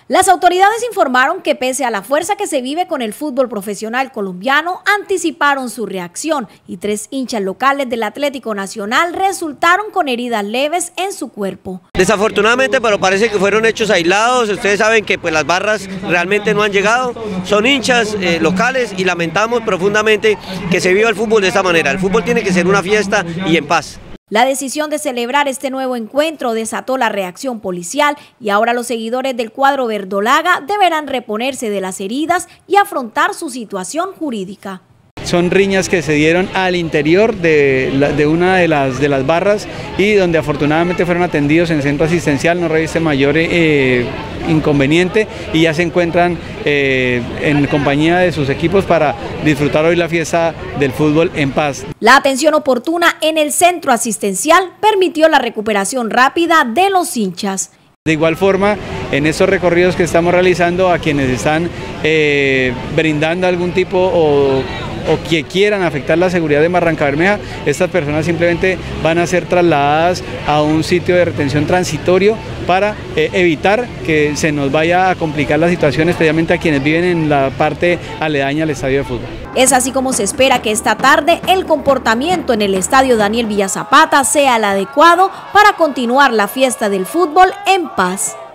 Las autoridades informaron que pese a la fuerza que se vive con el fútbol profesional colombiano, anticiparon su reacción y 3 hinchas locales del Atlético Nacional resultaron con heridas leves en su cuerpo. Desafortunadamente, pero parece que fueron hechos aislados. Ustedes saben que pues las barras realmente no han llegado, son hinchas locales y lamentamos profundamente que se viva el fútbol de esta manera. El fútbol tiene que ser una fiesta y en paz. La decisión de celebrar este nuevo encuentro desató la reacción policial y ahora los seguidores del cuadro verdolaga deberán reponerse de las heridas y afrontar su situación jurídica. Son riñas que se dieron al interior de una de las barras y donde afortunadamente fueron atendidos en el centro asistencial, no reviste mayor inconveniente y ya se encuentran en compañía de sus equipos para disfrutar hoy la fiesta del fútbol en paz. La atención oportuna en el centro asistencial permitió la recuperación rápida de los hinchas. De igual forma, en estos recorridos que estamos realizando, a quienes están brindando algún tipo o que quieran afectar la seguridad de Barrancabermeja, estas personas simplemente van a ser trasladadas a un sitio de retención transitorio para evitar que se nos vaya a complicar la situación, especialmente a quienes viven en la parte aledaña al estadio de fútbol. Es así como se espera que esta tarde el comportamiento en el estadio Daniel Villazapata sea el adecuado para continuar la fiesta del fútbol en paz.